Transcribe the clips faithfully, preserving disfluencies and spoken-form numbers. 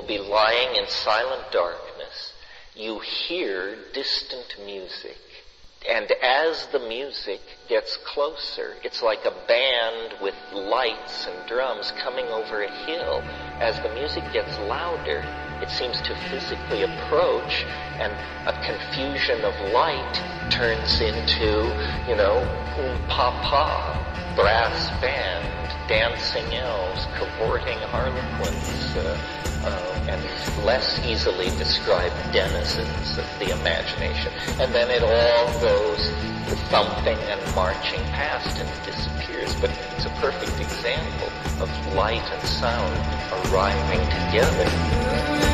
be lying in silent darkness. You hear distant music. And as the music gets closer, it's like a band with lights and drums coming over a hill. As the music gets louder, it seems to physically approach, and a confusion of light turns into, you know, oom-pa-pa, brass band, dancing elves, cavorting harlequins, uh, uh, and less easily described denizens of the imagination. And then it all goes thumping and marching past and disappears. But it's a perfect example of light and sound arriving together.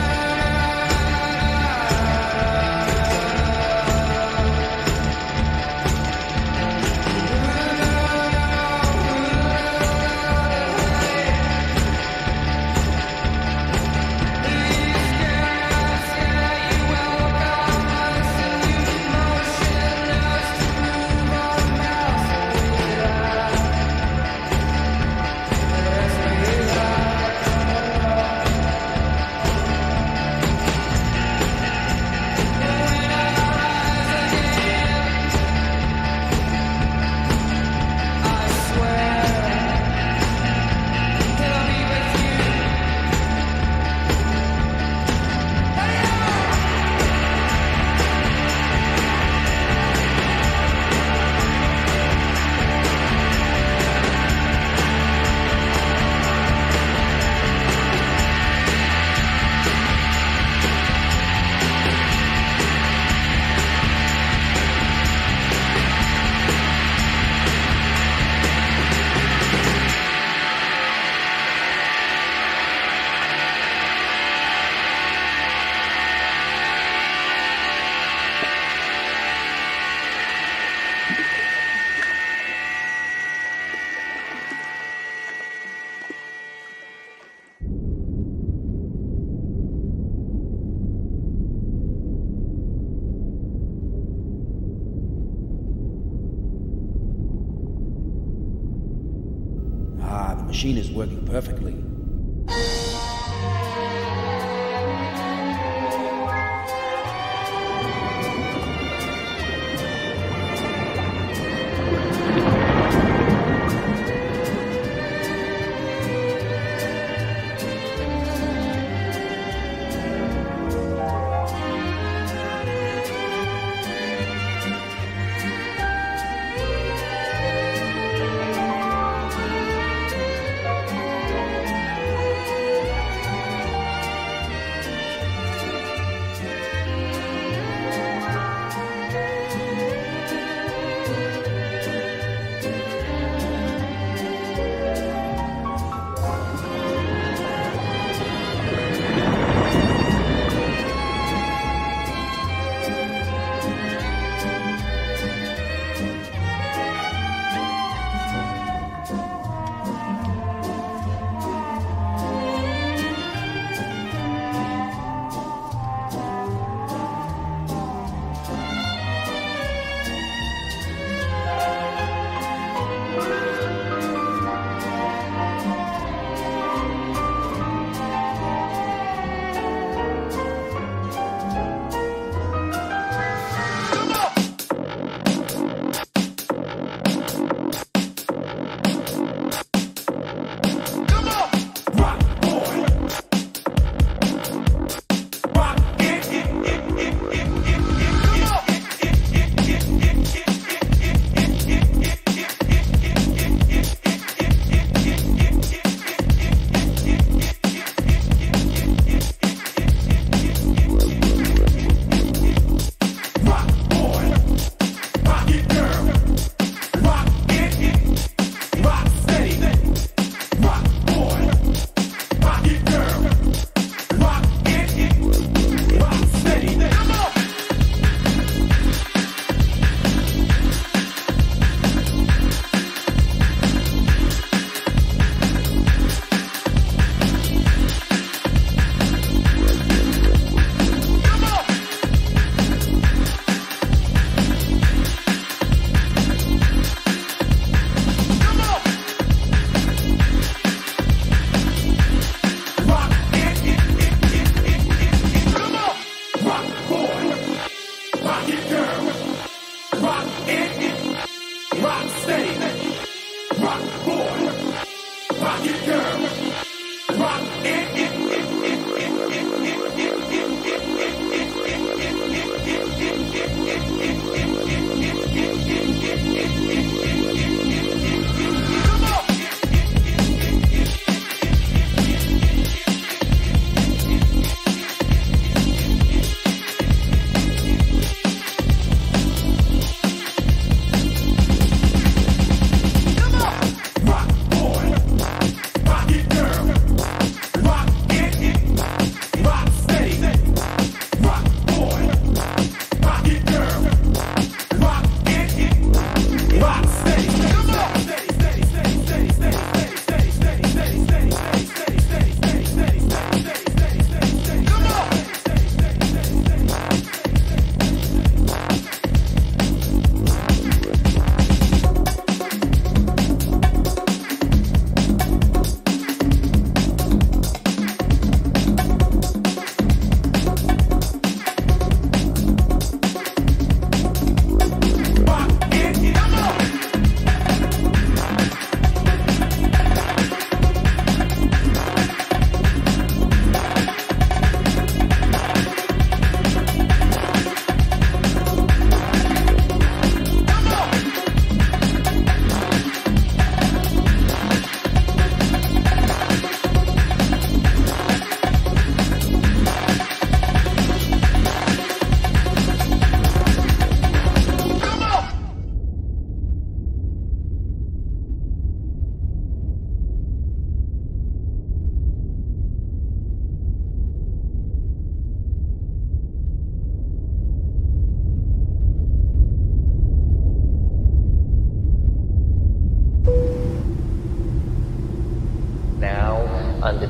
The machine is working perfectly.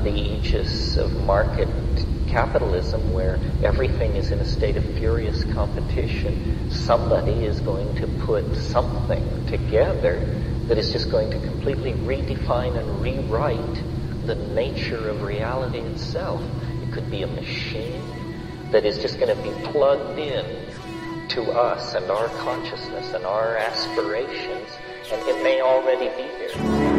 the aegis of market capitalism, where everything is in a state of furious competition, somebody is going to put something together that is just going to completely redefine and rewrite the nature of reality itself. It could be a machine that is just going to be plugged in to us and our consciousness and our aspirations, and it may already be here.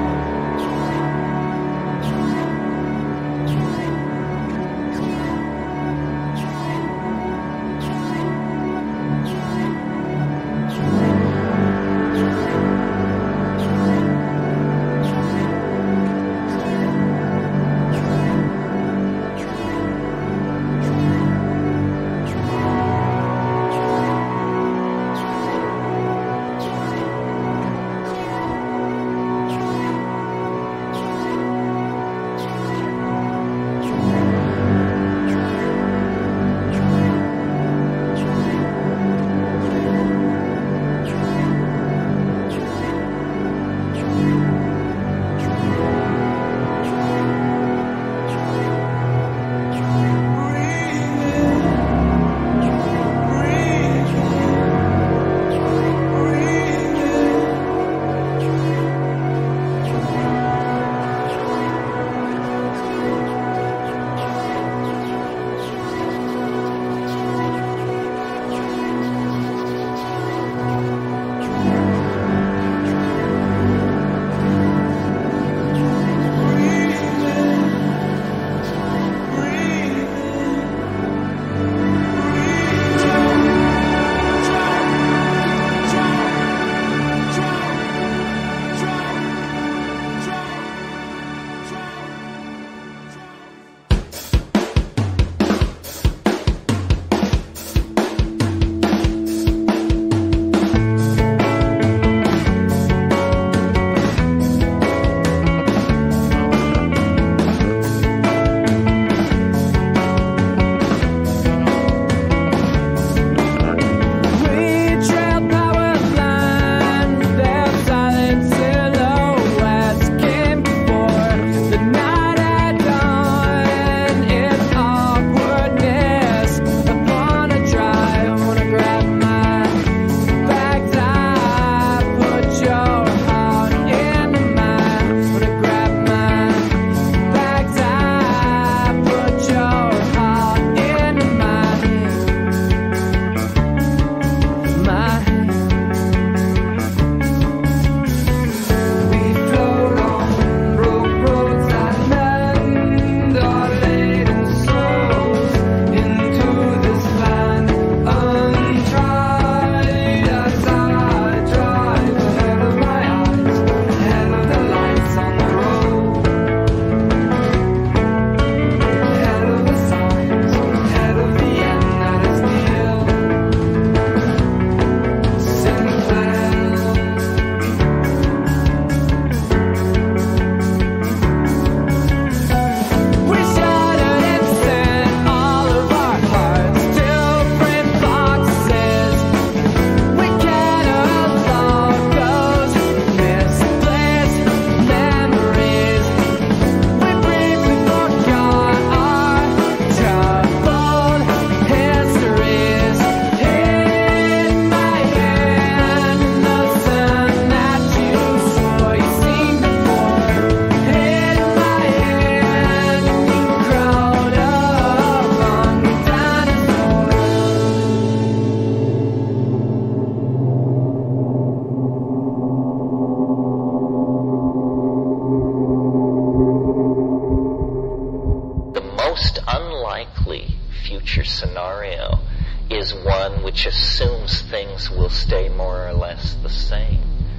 future scenario is one which assumes things will stay more or less the same.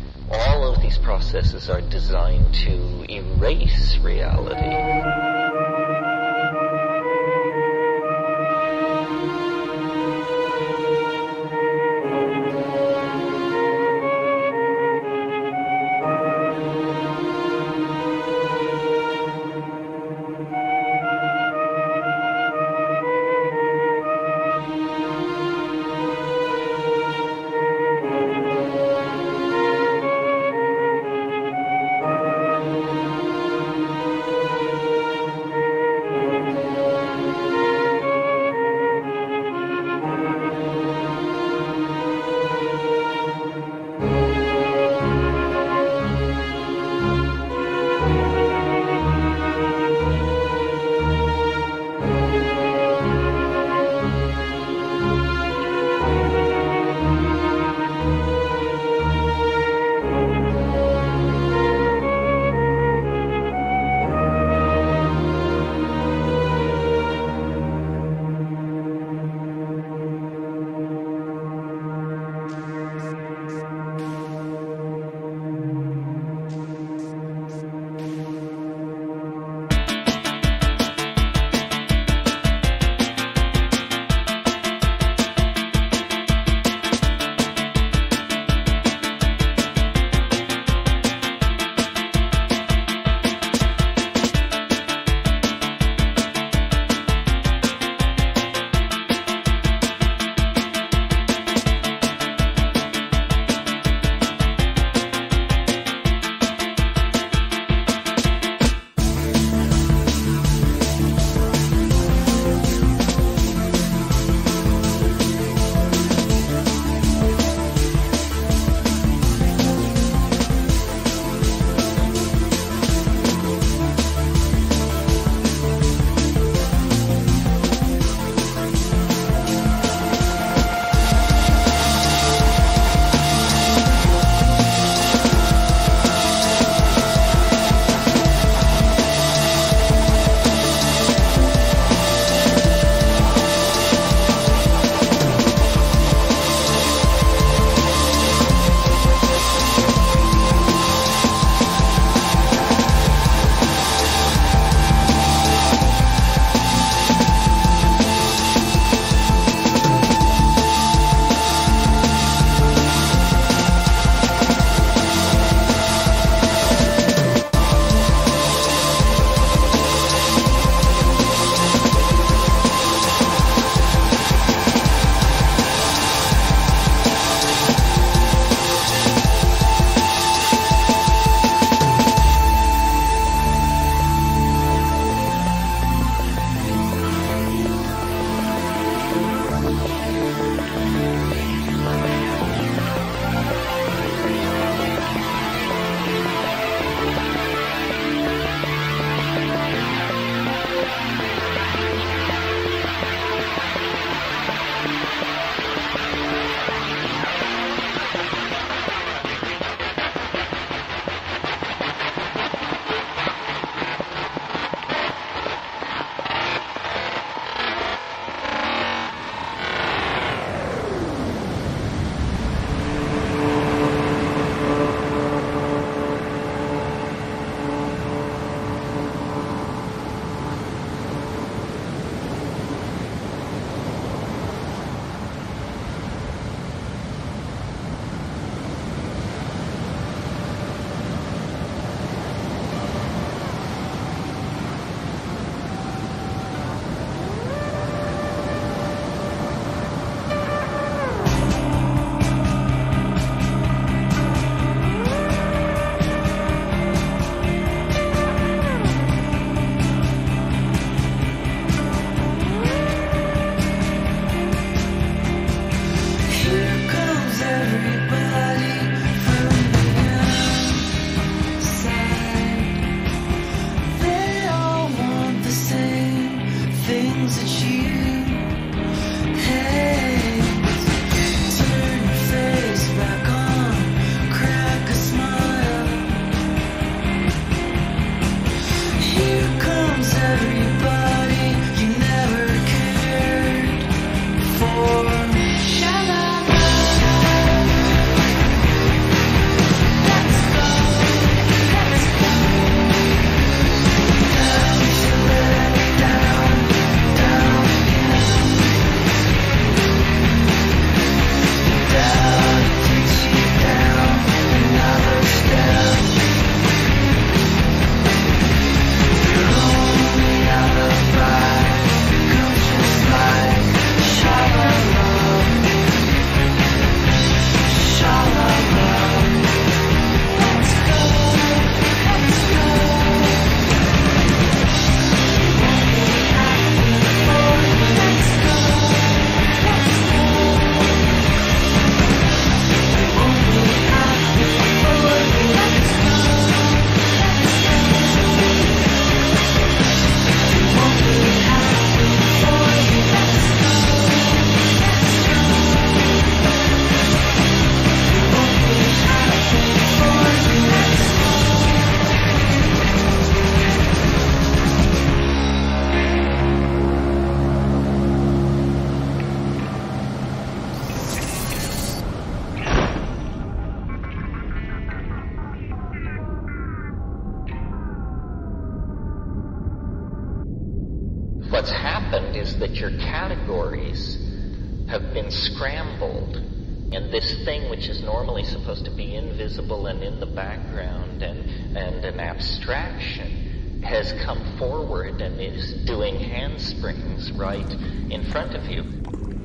All of these processes are designed to erase reality. things that you hate. Turn your face back on, crack a smile. Here comes everybody you never cared for. Sha-la-la. Let's go, let's go. Down to let down, down again. Down takes you down another step. Your only alibi becomes just like sha-la-la, sha-la-la. Let's go, let's go. You won't be happy for me. Let's go, let's go. You won't be happy for me. Let's go, let's go. You won't be happy for me. Let's go, let's go. You won't be happy for me. Let's go. What's happened is that your categories have been scrambled, and this thing which is normally supposed to be invisible and in the background and, and an abstraction has come forward and is doing handsprings right in front of you.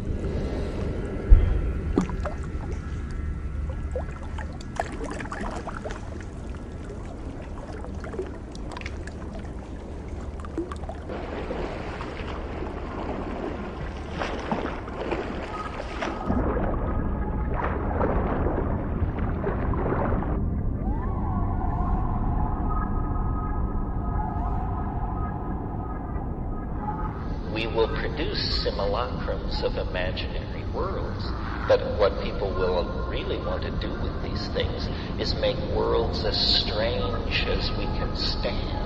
We will produce simulacrums of imaginary worlds, but what people will really want to do with these things is make worlds as strange as we can stand.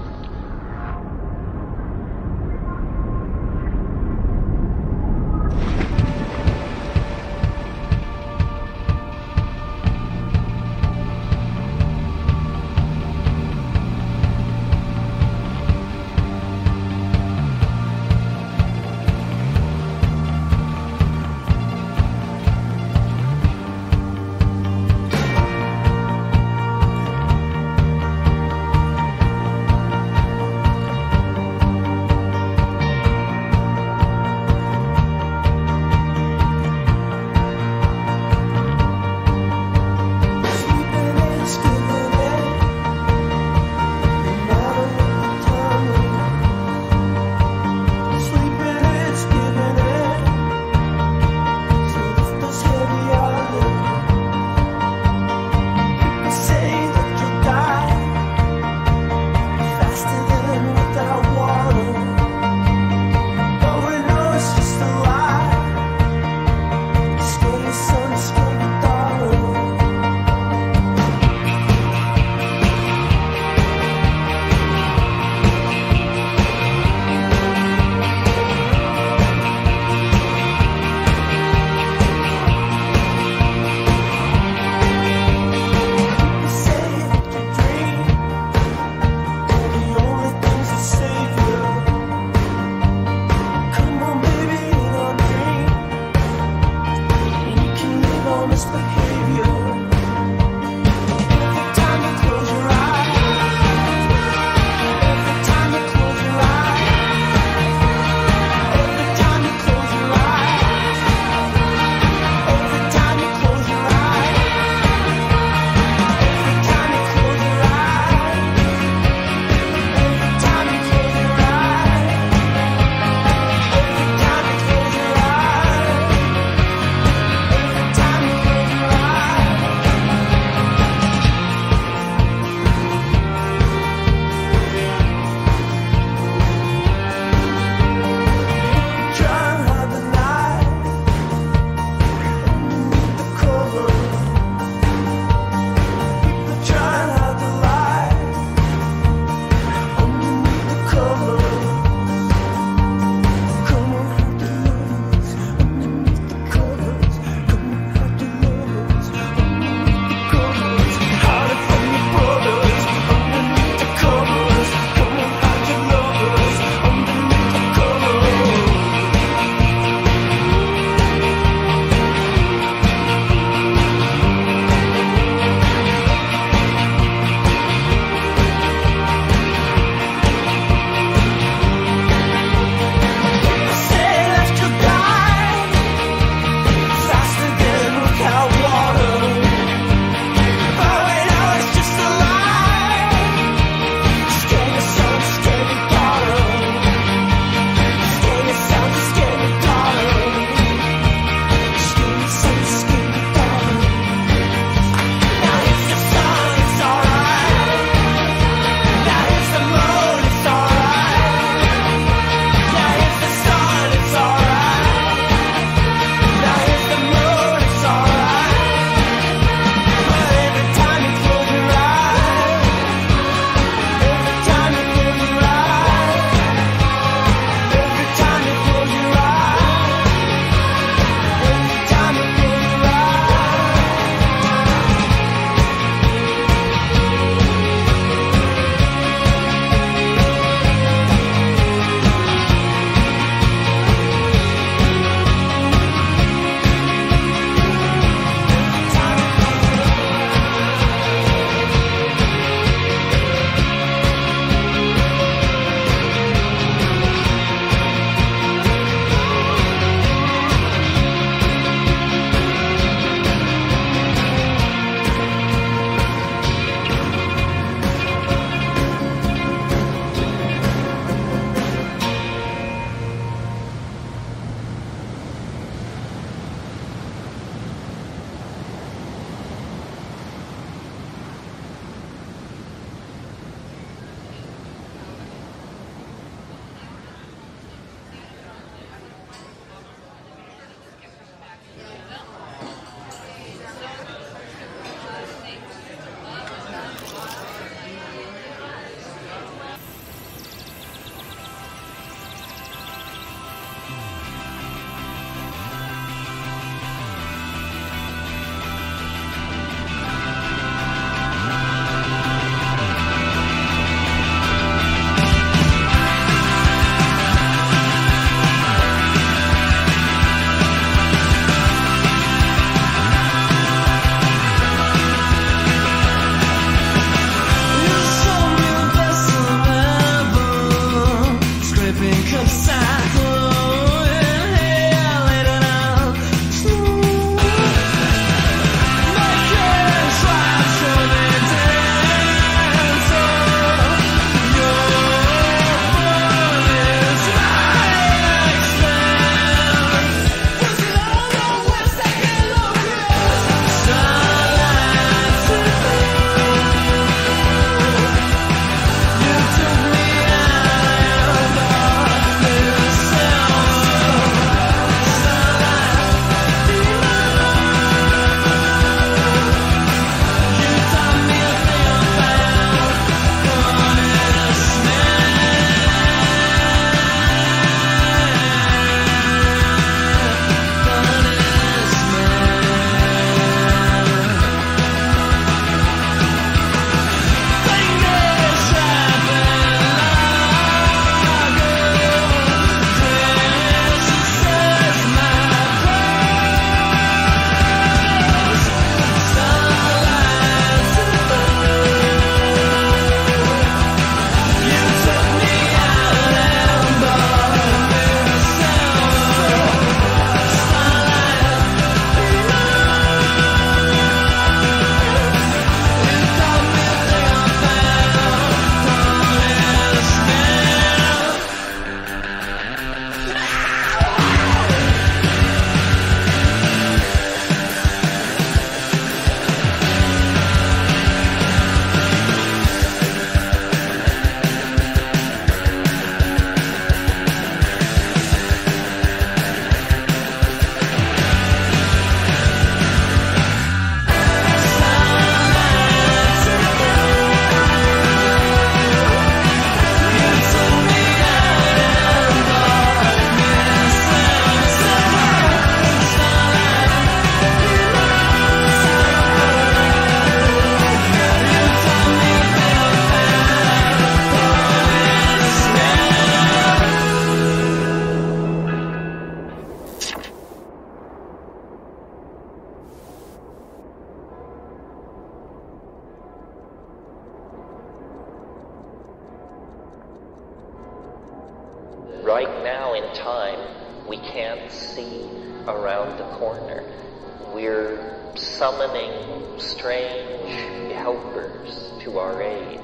right now in time, we can't see around the corner. We're summoning strange helpers to our aid.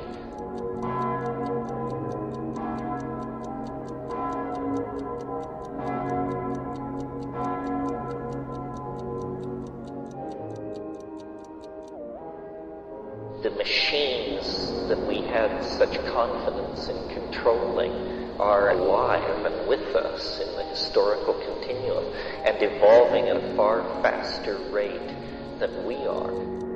The machines that we had such confidence in controlling are alive and with us in the historical continuum and evolving at a far faster rate than we are.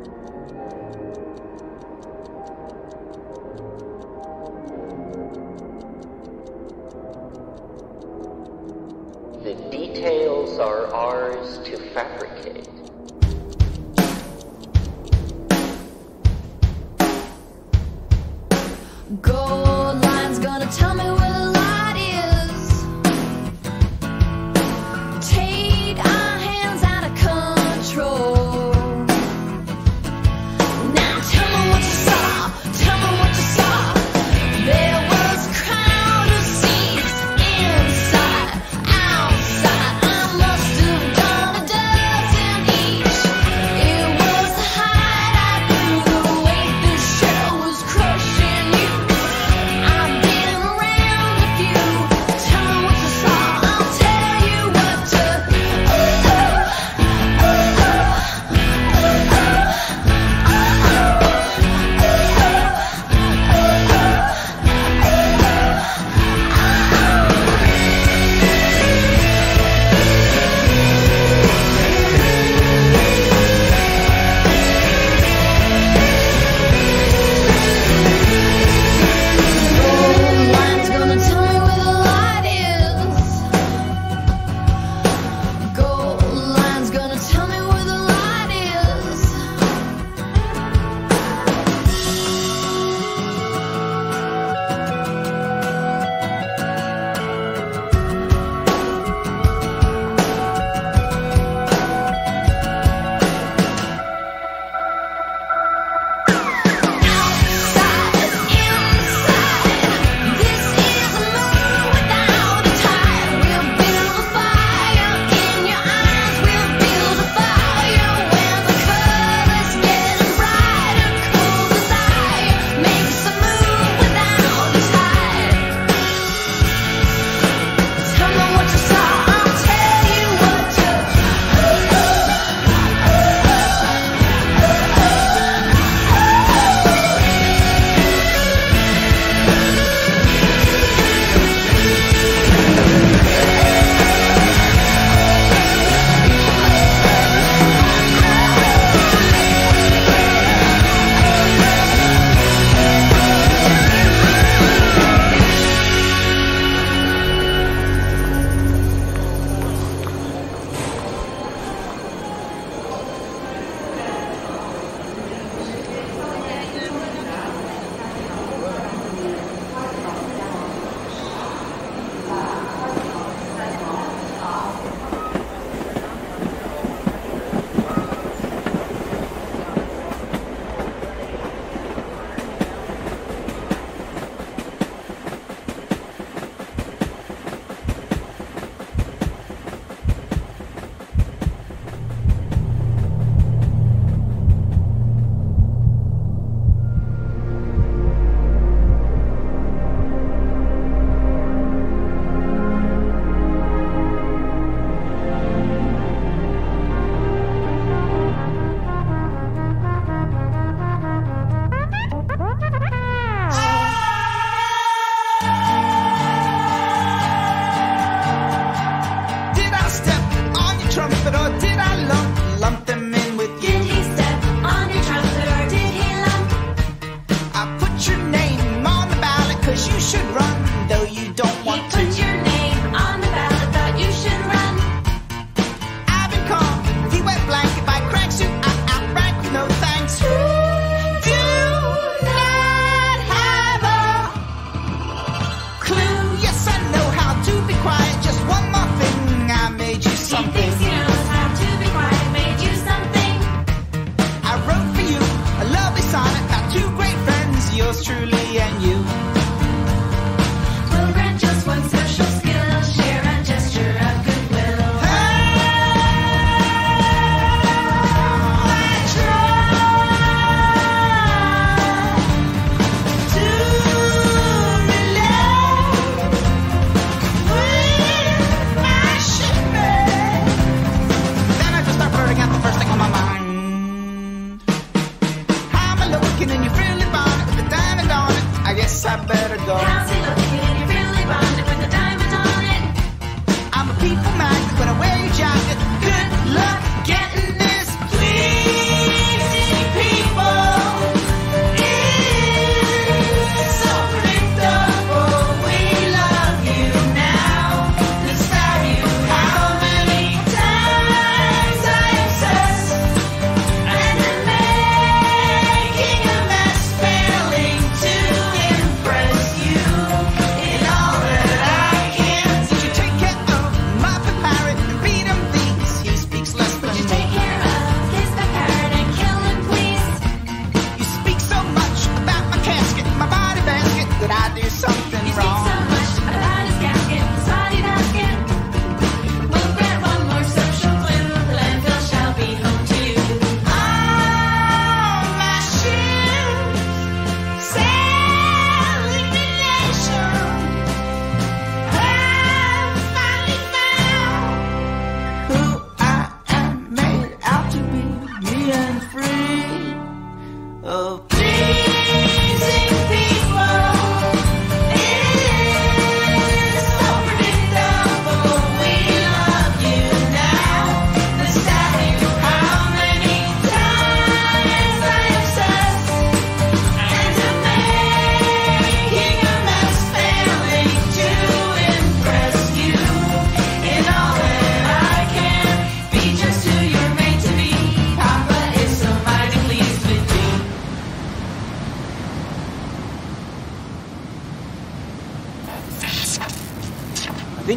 The details are ours to fabricate. Gold line's gonna tell me where the light is. Take our hands out of control. Now tell me what you saw. Tell me what you saw. There was a crowd of seats inside, outside. I must have done a dozen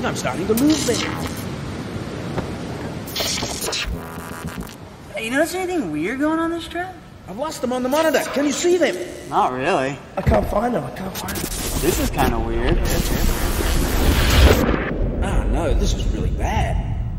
think I'm starting to lose them. Hey, you notice anything weird going on this trip? I've lost them on the monitor. Can you see them? Not really. I can't find them. I can't find them. This is kind of weird. Ah, no, this is really bad.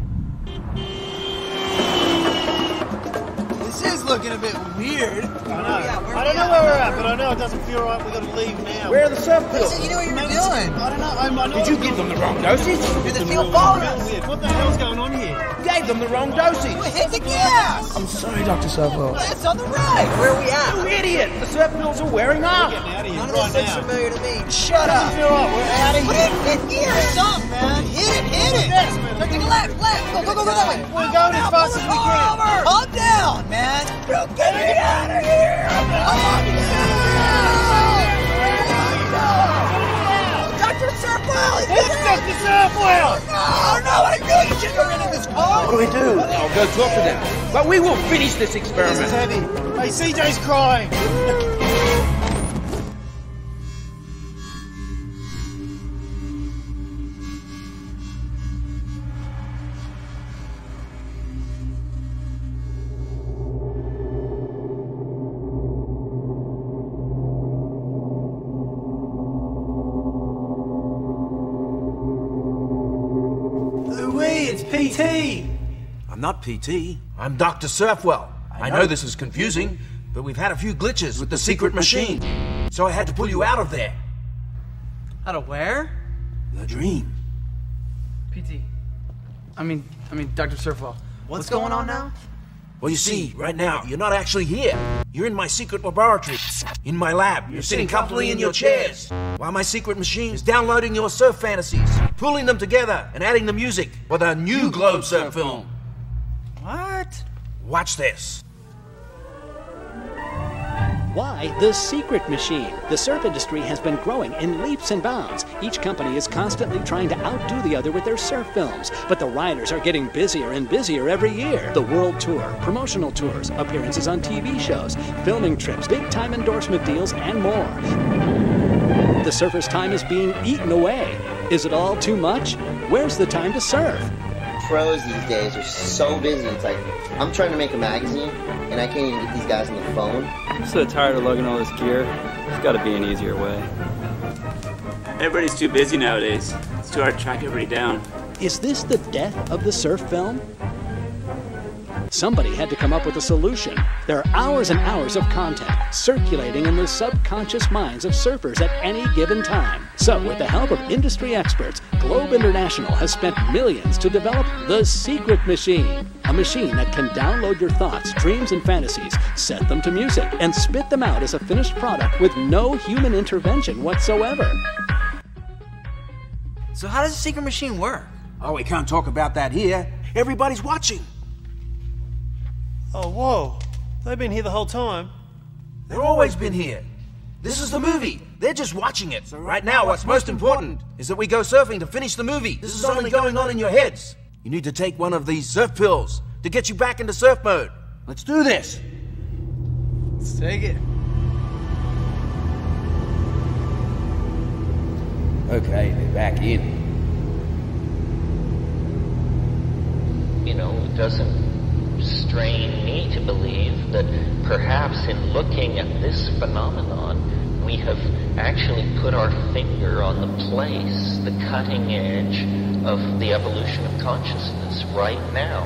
This is looking a bit weird. I know. I don't know where we're at, but I know it doesn't feel right. We've got to leave now. Where are the surf pills? Listen, you know what you were doing. I don't know. I, I know Did you give them the wrong dosage? Did they feel following us? Weird. What the hell's going on here? Gave them the wrong dosage. We hit the gas. I'm sorry, Doctor Surfwell. It's on the right. Where are we at? You idiot! The surf pills are wearing off. We're getting out of here None of right this looks now. familiar to me. Shut up. Feel right. We're out of Put here. it in fifth gear. Stop, man. Hit it, hit it. Yes, man. Take a left, left. Go, go, go, go that way. We're going as fast as we can. Calm down, man. You get me out of here. Calm down. Doctor Surfwell. It's Doctor Surfwell. No, no, I knew you shouldn't have rented this car. What do we do? I'll go talk to them. But we will finish this This experiment. is heavy. Hey, C J's crying. Louis, it's P T. I'm not P T. I'm Doctor Surfwell. I know this is confusing, but we've had a few glitches with the secret machine. So I had to pull you out of there. Out of where? The dream. P T. I mean, I mean, Doctor Surfwell. What's, going on now? Well, you see, right now, you're not actually here. You're in my secret laboratory. In my lab. You're sitting comfortably in your chairs. While my secret machine is downloading your surf fantasies, pulling them together, and adding the music for the new Globe Surf film. What? Watch this. Why the secret machine? The surf industry has been growing in leaps and bounds. Each company is constantly trying to outdo the other with their surf films, but the riders are getting busier and busier every year. The world tour, promotional tours, appearances on T V shows, filming trips, big-time endorsement deals, and more. The surfer's time is being eaten away. Is it all too much? Where's the time to surf? Pros these days are so busy. It's like, I'm trying to make a magazine, and I can't even get these guys on the phone. I'm so tired of lugging all this gear. There's got to be an easier way. Everybody's too busy nowadays. It's too hard to track everybody down. Is this the death of the surf film? Somebody had to come up with a solution. There are hours and hours of content circulating in the subconscious minds of surfers at any given time. So, with the help of industry experts, Globe International has spent millions to develop the Secret Machine. A machine that can download your thoughts, dreams, and fantasies, set them to music, and spit them out as a finished product with no human intervention whatsoever. So how does the secret machine work? Oh, we can't talk about that here. Everybody's watching. Oh, whoa. They've been here the whole time. They've always been here. This is the movie. They're just watching it. So right now, what's most important is that we go surfing to finish the movie. This is only going on in your heads. You need to take one of these surf pills to get you back into surf mode. Let's do this. Let's take it. Okay, they're back in. You know, it doesn't strain me to believe that perhaps in looking at this phenomenon, we have actually put our finger on the place, the cutting edge of the evolution of consciousness right now.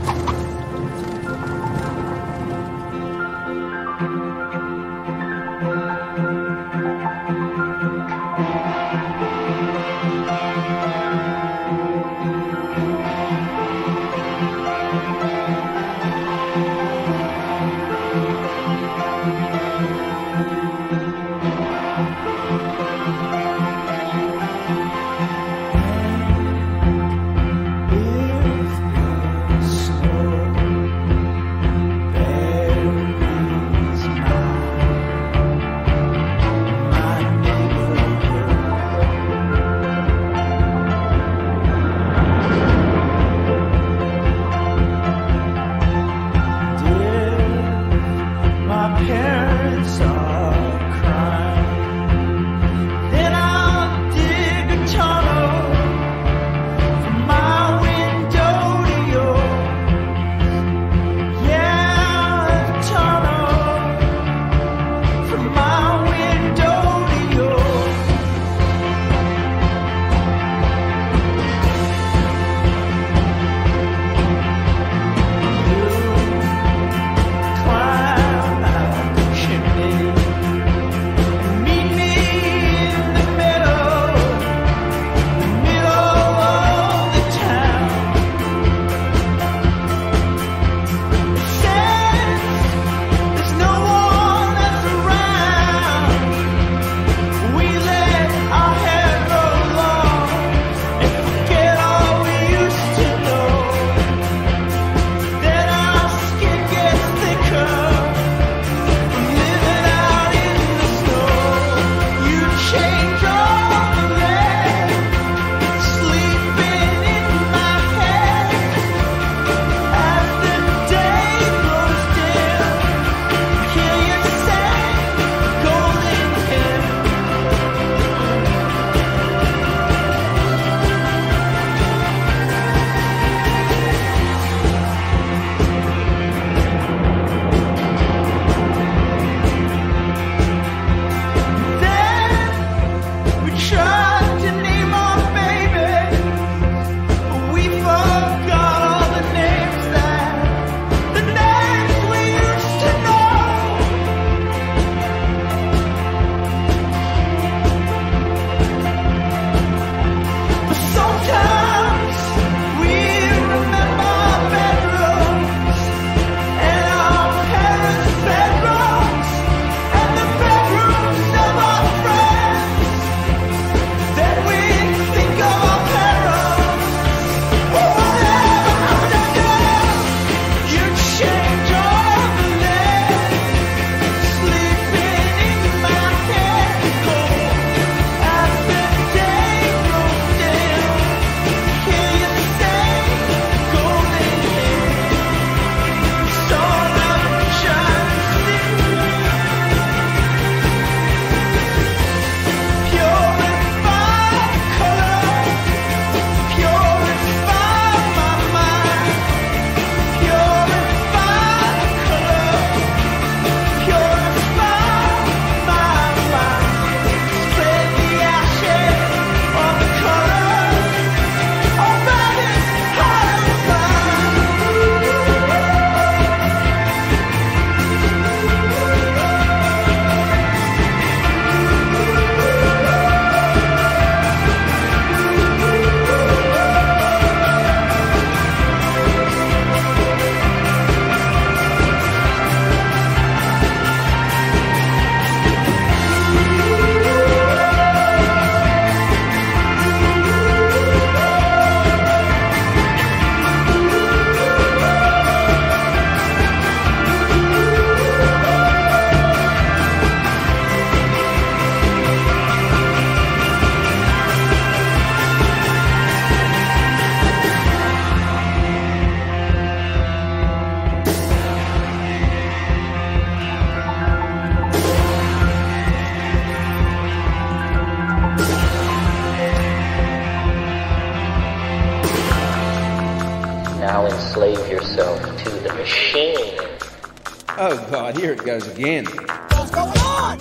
now enslave yourself to the machine. Oh, God, here it goes again. What's going on?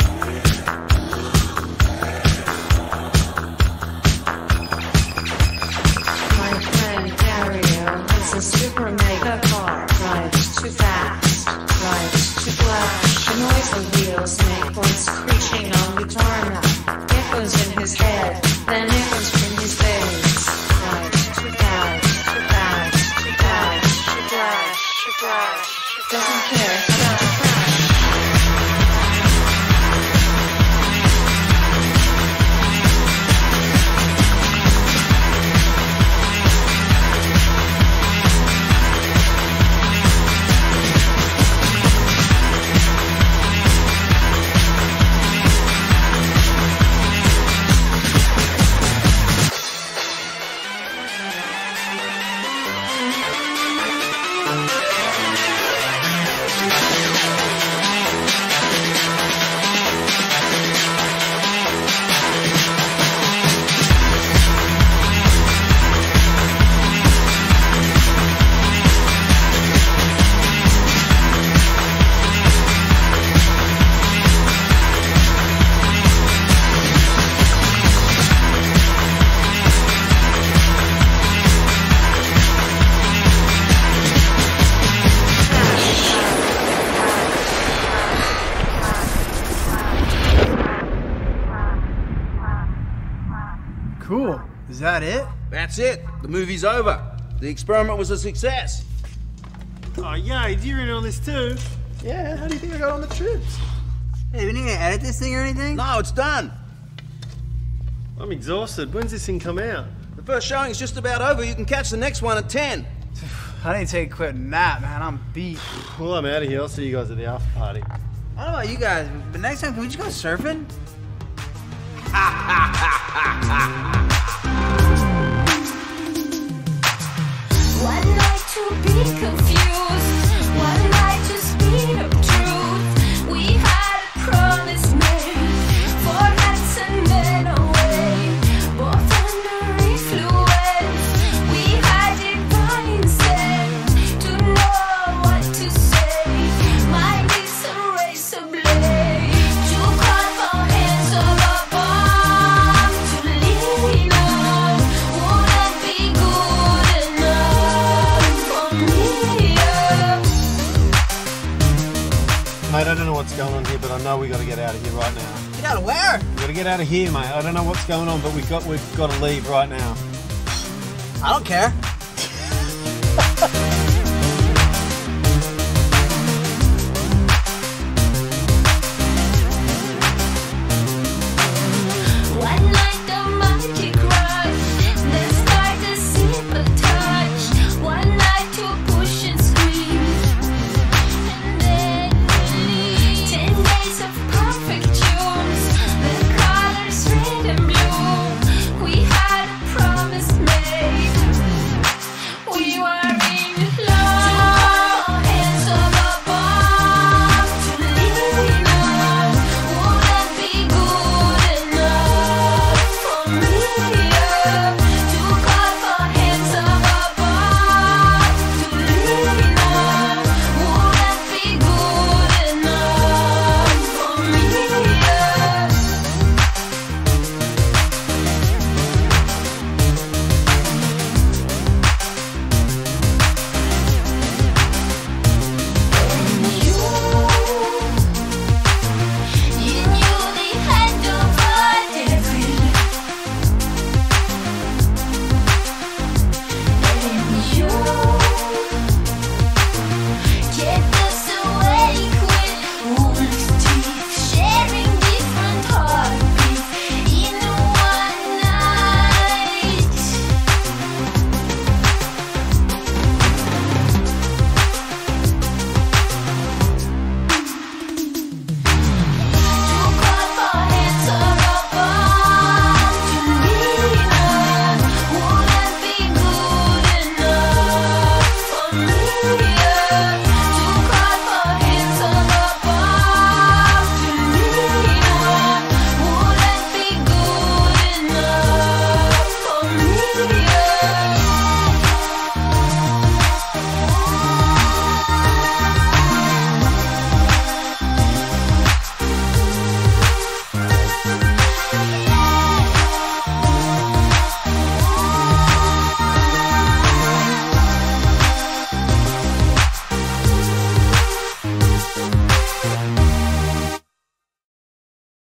My friend Dario has a super mega car. Drives too fast, drives too flash. The noise the wheels make voice screeching on guitar now. Echoes in his head, then echoes from his face. Drives too fast, too fast, too fast, too fast, too fast. Doesn't care about the crash. Cool. Is that it? That's it. The movie's over. The experiment was a success. Oh, yay, you're in on this too? Yeah, how do you think I got on the trips? Hey, we need to edit this thing or anything? No, it's done. I'm exhausted. When's this thing come out? The first showing's just about over. You can catch the next one at ten. I need to take a quick nap, man. I'm beat. Well, I'm out of here. I'll see you guys at the after party. I don't know about you guys, but next time, can we just go surfing? One night to be confused, one night to speed of truth. We had a promise made for nights and then away, both under influence. We had divine instead to know what to say. Mind is a razor blade to carve our hands of our palm to lean on. Wouldn't be good enough for me. Mate, I don't know what's going on here, but I know we got to get out of here right now. Get out of where? We got to get out of here, mate. I don't know what's going on, but we got we've got to leave right now. I don't care.